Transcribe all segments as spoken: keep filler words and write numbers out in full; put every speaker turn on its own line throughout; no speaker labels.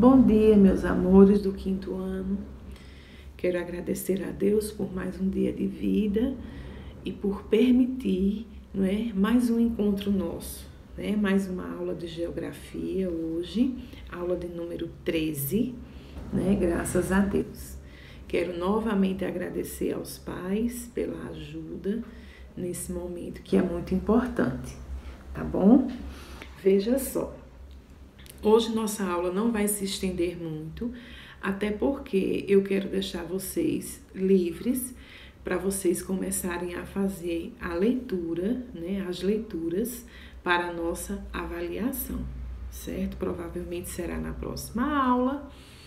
Bom dia, meus amores do quinto ano. Quero agradecer a Deus por mais um dia de vida e por permitir, não é, mais um encontro nosso, né? Mais uma aula de geografia hoje, aula de número treze, né? Graças a Deus. Quero novamente agradecer aos pais pela ajuda nesse momento que é muito importante, tá bom? Veja só. Hoje nossa aula não vai se estender muito, até porque eu quero deixar vocês livres para vocês começarem a fazer a leitura, né, as leituras para a nossa avaliação, certo? Provavelmente será na próxima aula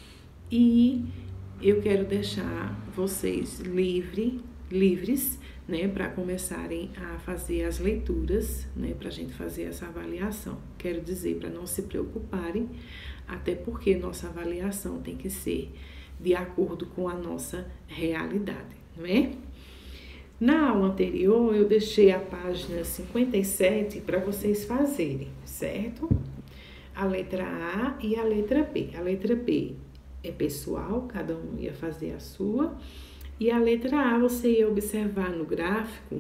e eu quero deixar vocês livre, livres, né, para começarem a fazer as leituras, né, para a gente fazer essa avaliação. Quero dizer, para não se preocuparem, até porque nossa avaliação tem que ser de acordo com a nossa realidade, não é? Na aula anterior, eu deixei a página cinquenta e sete para vocês fazerem, certo? A letra A e a letra B. A letra B é pessoal, cada um ia fazer a sua. E a letra A, você ia observar no gráfico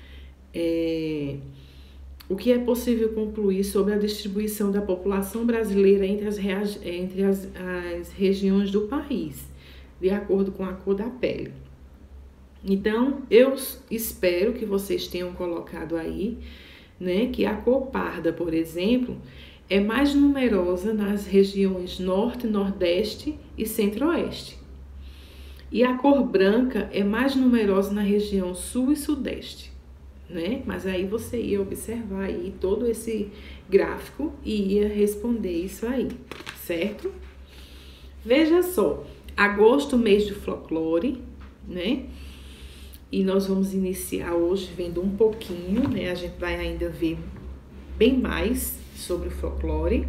é, o que é possível concluir sobre a distribuição da população brasileira entre, as, entre as, as regiões do país, de acordo com a cor da pele. Então, eu espero que vocês tenham colocado aí, né, que a cor parda, por exemplo, é mais numerosa nas regiões norte, nordeste e centro-oeste. E a cor branca é mais numerosa na região sul e sudeste, né? Mas aí você ia observar aí todo esse gráfico e ia responder isso aí, certo? Veja só, agosto, mês do folclore, né? E nós vamos iniciar hoje vendo um pouquinho, né? A gente vai ainda ver bem mais sobre o folclore.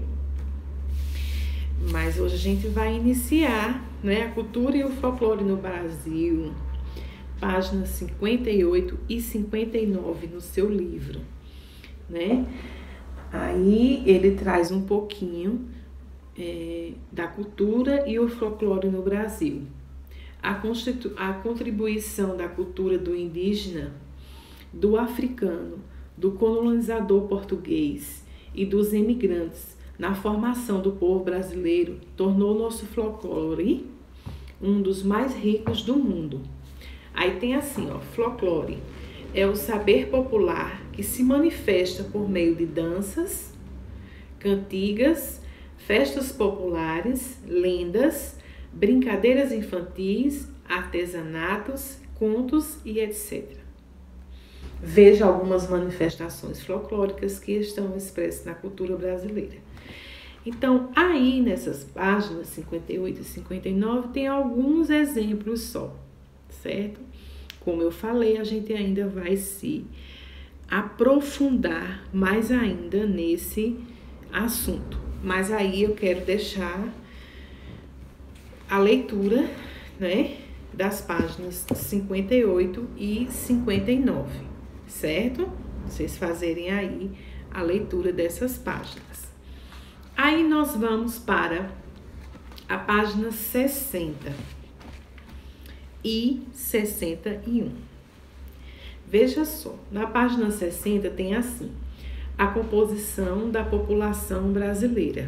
Mas hoje a gente vai iniciar, né, a cultura e o folclore no Brasil, páginas cinquenta e oito e cinquenta e nove no seu livro, né? Aí ele traz um pouquinho é, da cultura e o folclore no Brasil. A, constitu- a contribuição da cultura do indígena, do africano, do colonizador português e dos imigrantes na formação do povo brasileiro tornou nosso folclore um dos mais ricos do mundo. Aí tem assim, ó, folclore é o saber popular que se manifesta por meio de danças, cantigas, festas populares, lendas, brincadeiras infantis, artesanatos, contos e etcétera. Veja algumas manifestações folclóricas que estão expressas na cultura brasileira. Então, aí nessas páginas cinquenta e oito e cinquenta e nove tem alguns exemplos só, certo? Como eu falei, a gente ainda vai se aprofundar mais ainda nesse assunto. Mas aí eu quero deixar a leitura, né, das páginas cinquenta e oito e cinquenta e nove, certo? Vocês fazerem aí a leitura dessas páginas. Aí nós vamos para a página sessenta e sessenta e um. Veja só, na página sessenta tem assim, a composição da população brasileira.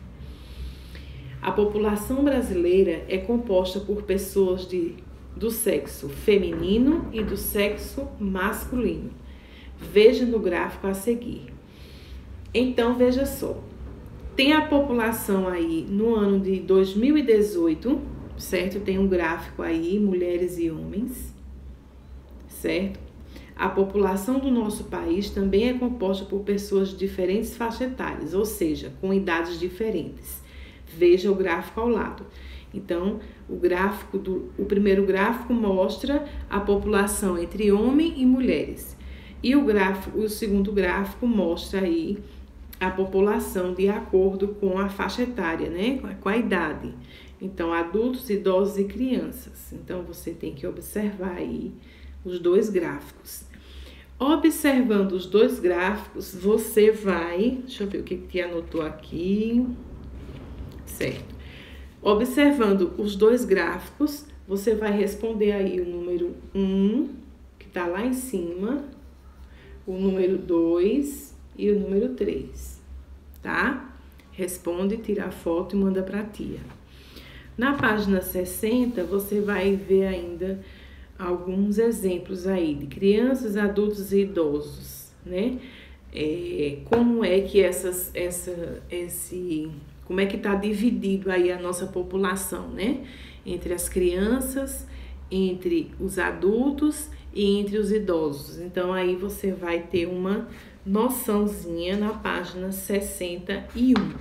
A população brasileira é composta por pessoas de, do sexo feminino e do sexo masculino. Veja no gráfico a seguir. Então, veja só. Tem a população aí no ano de dois mil e dezoito, certo? Tem um gráfico aí, mulheres e homens, certo? A população do nosso país também é composta por pessoas de diferentes faixas etárias, ou seja, com idades diferentes. Veja o gráfico ao lado. Então, o gráfico do, o primeiro gráfico mostra a população entre homens e mulheres. E o gráfico, o segundo gráfico mostra aí a população de acordo com a faixa etária, né? Com a idade. Então, adultos, idosos e crianças. Então, você tem que observar aí os dois gráficos. Observando os dois gráficos, você vai... Deixa eu ver o que que anotou aqui. Certo. Observando os dois gráficos, você vai responder aí o número um, que está lá em cima, o número dois e o número três, tá? Responde, tira a foto e manda para a tia. Na página sessenta, você vai ver ainda alguns exemplos aí de crianças, adultos e idosos, né? É, como é que essas, essa, esse, como é que está dividido aí a nossa população, né? Entre as crianças, entre os adultos e entre os idosos. Então, aí você vai ter uma noçãozinha na página sessenta e um,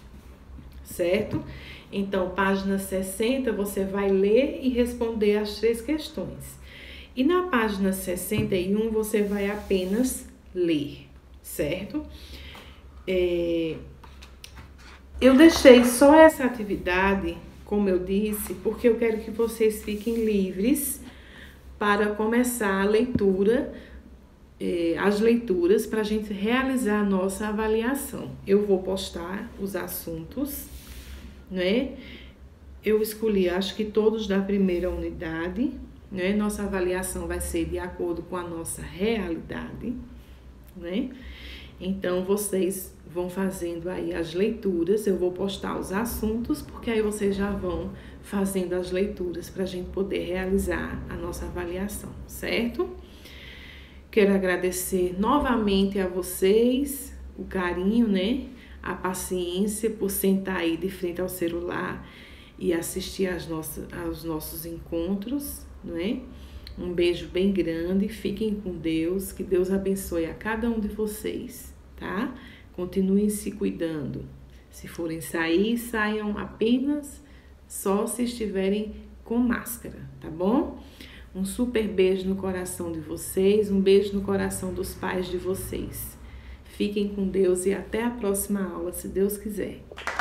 certo? Então, página sessenta, você vai ler e responder as três questões. E na página sessenta e um, você vai apenas ler, certo? É, eu deixei só essa atividade, como eu disse, porque eu quero que vocês fiquem livres para começar a leitura, eh, as leituras, para a gente realizar a nossa avaliação. Eu vou postar os assuntos, né? Eu escolhi, acho que todos da primeira unidade, né? Nossa avaliação vai ser de acordo com a nossa realidade, né? Então, vocês vão fazendo aí as leituras, eu vou postar os assuntos, porque aí vocês já vão fazendo as leituras para a gente poder realizar a nossa avaliação, certo? Quero agradecer novamente a vocês, o carinho, né? A paciência por sentar aí de frente ao celular e assistir às nossas, aos nossos encontros, não é? Um beijo bem grande, fiquem com Deus, que Deus abençoe a cada um de vocês, tá? Continuem se cuidando. Se forem sair, saiam apenas só se estiverem com máscara, tá bom? Um super beijo no coração de vocês, um beijo no coração dos pais de vocês. Fiquem com Deus e até a próxima aula, se Deus quiser.